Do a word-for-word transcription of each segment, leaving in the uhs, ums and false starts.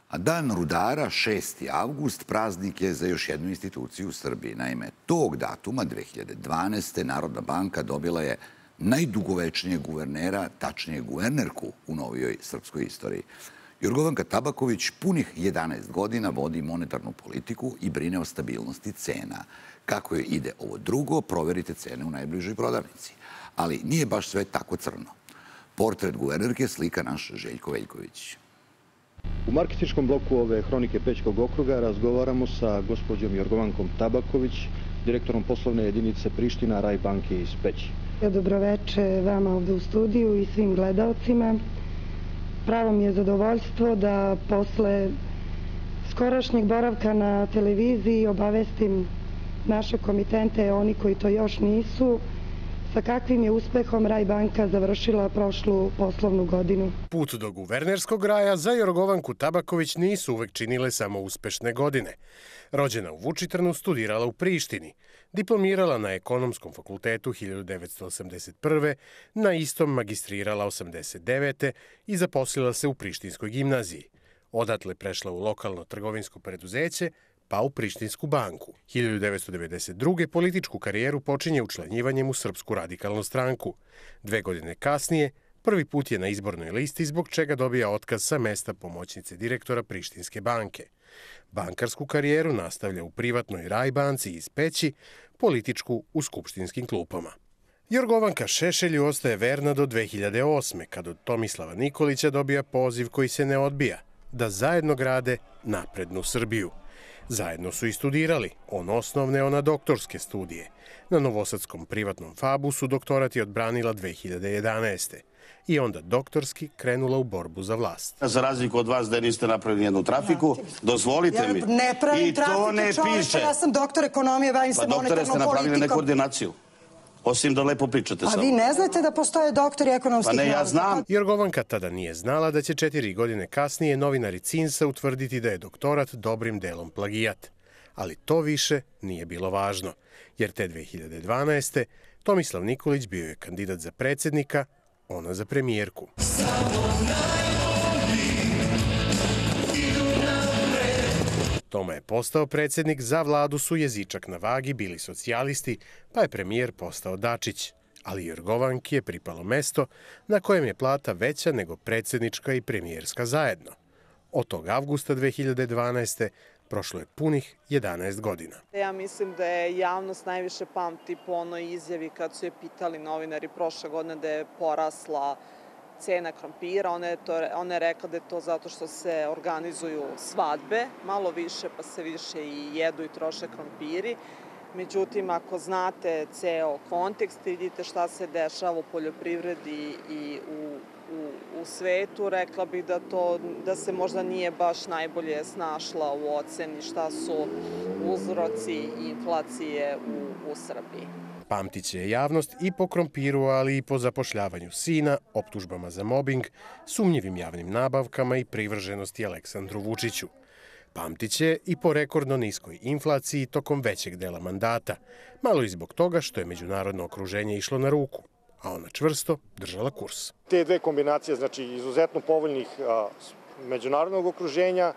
A Dan rudara, šesti avgust, praznik je za još jednu instituciju u Srbiji. Naime, tog datuma, dve hiljade dvanaeste. Narodna banka dobila je najdugovečnijeg guvernera, tačnije guvernerku u novijoj srpskoj istoriji. Jorgovanka Tabaković punih jedanaest godina vodi monetarnu politiku i brine o stabilnosti cena. Kako joj ide ovo drugo, proverite cene u najbližoj prodavnici. Ali nije baš sve tako crno. Portret guvernerke slika naš Željko Veljković. U marketinškom bloku ove Hronike Pećkog okruga razgovaramo sa gospođom Jorgovankom Tabaković, direktorom poslovne jedinice Priština Rajbanke iz Peći. Dobroveče vama ovde u studiju i svim gledalcima. Pravo mi je zadovoljstvo da posle skorašnjeg boravka na televiziji obavestim naše komitente, oni koji to još nisu, sa kakvim je uspehom Rajbanka završila prošlu poslovnu godinu. Put do guvernerskog raja za Jorgovanku Tabaković nisu uvek činile samo uspešne godine. Rođena u Vučitrnu, studirala u Prištini, diplomirala na Ekonomskom fakultetu hiljadu devetsto osamdeset prve. na istom magistrirala osamdeset devete. i zaposlila se u Prištinskoj gimnaziji. Odatle prešla u lokalno trgovinsko preduzeće, pa u Prištinsku banku. hiljadu devetsto devedeset druge. političku karijeru počinje učlanjivanjem u Srpsku radikalnu stranku. Dve godine kasnije, prvi put je na izbornoj listi, zbog čega dobija otkaz sa mesta pomoćnice direktora Prištinske banke. Bankarsku karijeru nastavlja u privatnoj Rajbanci iz Peći, političku u skupštinskim klupama. Jorgovanka Šešelju ostaje verna do dve hiljade osme. kad od Tomislava Nikolića dobija poziv koji se ne odbija, da zajedno grade naprednu Srbiju. Zajedno su i studirali, on osnovne, ona doktorske studije. Na novosadskom privatnom fabu su doktorat je odbranila dve hiljade jedanaeste. i onda doktorski krenula u borbu za vlast. Za razliku od vas da niste napravili jednu trafiku, dozvolite mi. Ja ne pravim trafike, čoveče, ja sam doktor ekonomije, bavim se monetarnom politikom. Pa doktore ste napravili nekoordinaciju. Osim da lepo pričate samo. A vi ne znate da postoje doktori ekonomskih nauka? Pa ne, ja znam. Jorgovanka tada nije znala da će četiri godine kasnije novinari Cinsa utvrditi da je doktorat dobrim delom plagijat. Ali to više nije bilo važno, jer te dve hiljade dvanaeste. Tomislav Nikolić bio je kandidat za predsjednika, ona za premijerku. Toma je postao predsjednik, za vladu su jezičak na vagi bili socijalisti, pa je premijer postao Dačić. Ali Jorgovanki je pripalo mesto na kojem je plata veća nego predsjednička i premijerska zajedno. Od tog avgusta dve hiljade dvanaeste. prošlo je punih jedanaest godina. Ja mislim da je javnost najviše pamti po onoj izjavi kad su je pitali novinari prošle godine da je porasla cena krompira. Ona je, to, ona je rekla da je to zato što se organizuju svadbe, malo više pa se više i jedu i troše krompiri. Međutim, ako znate ceo kontekst, vidite šta se dešava u poljoprivredi i u, u, u svetu, rekla bih da, to, da se možda nije baš najbolje snašla u oceni šta su uzroci inflacije u, u Srbiji. Pamtit će je javnost i po krompiru, ali i po zapošljavanju sina, optužbama za mobing, sumnjivim javnim nabavkama i privrženosti Aleksandru Vučiću. Pamtit će i po rekordno niskoj inflaciji tokom većeg dela mandata, malo i zbog toga što je međunarodno okruženje išlo na ruku, a ona čvrsto držala kurs. Te dve kombinacije, znači izuzetno povoljnih a, međunarodnog okruženja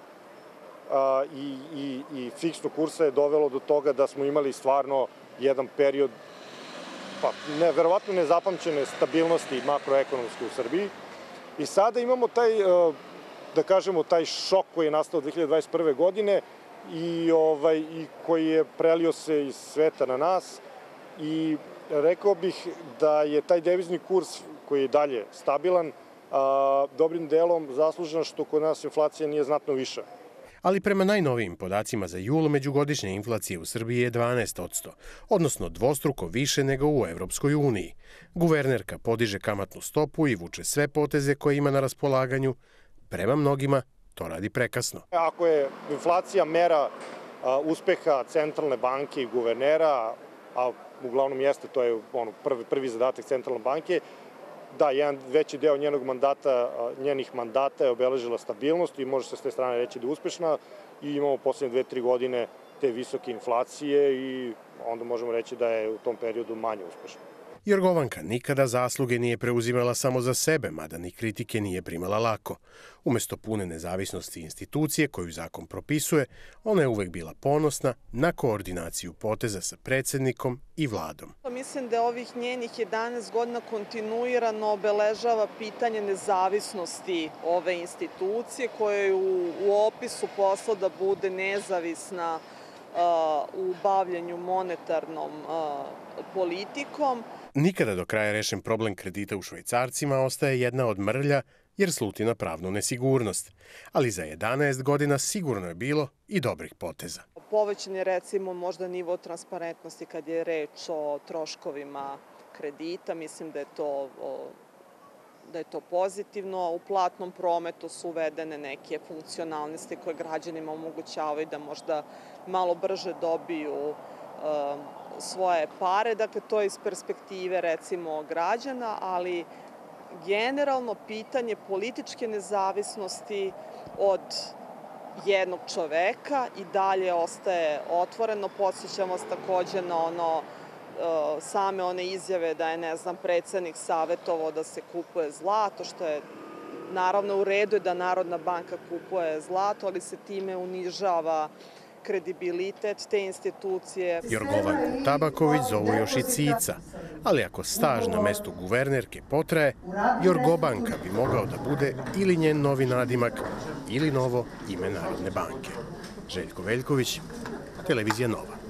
a, i, i, i fiksnog kursa je dovelo do toga da smo imali stvarno jedan period pa, ne, verovatno nezapamćene stabilnosti makroekonomske u Srbiji. I sada imamo taj... A, da kažemo, taj šok koji je nastao dve hiljade dvadeset prve. godine i, ovaj, i koji je prelio se iz sveta na nas. I rekao bih da je taj devizni kurs koji je dalje stabilan, a, dobrim delom zaslužen što kod nas inflacija nije znatno viša. Ali prema najnovijim podacima za jul, međugodišnja inflacija u Srbiji je dvanaest posto, odnosno dvostruko više nego u Evropskoj uniji. Guvernerka podiže kamatnu stopu i vuče sve poteze koje ima na raspolaganju. Prema mnogima to radi prekasno. Ako je inflacija mera a, uspeha centralne banke i guvernera, a uglavnom jeste, to je ono, prvi, prvi zadatak centralne banke, da, jedan veći deo njenog mandata, a, njenih mandata je obeležila stabilnost i može se s te strane reći da je uspešna i imamo poslednje dve, tri godine te visoke inflacije i onda možemo reći da je u tom periodu manje uspešna. Jorgovanka nikada zasluge nije preuzimala samo za sebe, mada ni kritike nije primala lako. Umesto pune nezavisnosti institucije koju zakon propisuje, ona je uvek bila ponosna na koordinaciju poteza sa predsjednikom i vladom. Mislim da ovih njenih jedanaest godina kontinuirano obeležava pitanje nezavisnosti ove institucije koja je u, u opisu posla da bude nezavisna u bavljenju monetarnom politikom. Nikada do kraja rešen problem kredita u švajcarcima ostaje jedna od mrlja jer sluti na pravnu nesigurnost. Ali za jedanaest godina sigurno je bilo i dobrih poteza. Povećan je recimo možda nivo transparentnosti kad je reč o troškovima kredita. Mislim da je to da je to pozitivno. U platnom prometu su uvedene neke funkcionalnosti koje građanima omogućavaju da možda malo brže dobiju svoje pare. Dakle, to je iz perspektive recimo građana, ali generalno pitanje političke nezavisnosti od jednog čoveka i dalje ostaje otvoreno. Podsjećam vas takođe na ono same one izjave da je, ne znam, predsjednik savjetovao da se kupuje zlato, što je naravno u redu je da Narodna banka kupuje zlato, ali se time unižava kredibilitet te institucije. Jorgovanku Tabaković zovu još i Cica, ali ako staž na mestu guvernerke potraje, Jorgovanka bi mogao da bude ili njen novi nadimak ili novo ime Narodne banke. Željko Veljković, Televizija Nova.